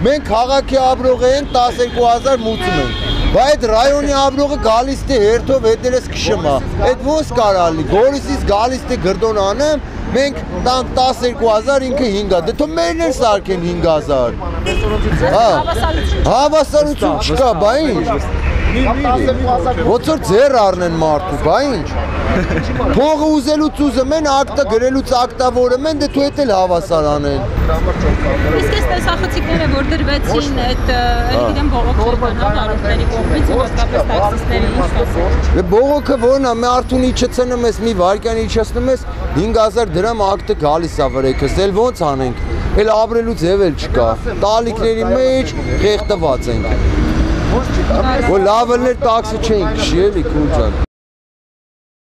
մենք քաղաքի ապրող ենք 12000 մուծում ենք։ Բայց ռայոնի ապրողը գալիս է հերթով հետերս քշմա։ Այդ ոնց կարալի։ Գորիսից գալիս է գրդոն անեմ, մենք տանք 12000 ինքը 5000։ Դե թող մերն էլ սարքեն 5000։ Հավասարություն չկա, բա ինչ։ Ոնց որ ձեռ առնեն մարդու, բա ինչ։ Փողը ուզելուց ուզում են, ակտը գրելուց ակտավորում են, դե դու հետ էլ հավասար անեն։ Իսկ այս տեսախցիկները, որ դրվեցին այդ, գիտեմ, բողոքական հարուստների կողմից, հատկապես տաքսիստների ինչ ասում։ Բողոքը որն է, մարդուն իջեցնում ես, մի վարկյան իջեցնում ես, 5000 դրամ ակտը գալիս է վրեքս, էլ ոնց անենք։ Էլ ապրելու ձև էլ չկա։ Տալիքների մեջ խեղդված ենք։ Որ լավելներ տաքսի չենք քշի էլի քուլ ջան։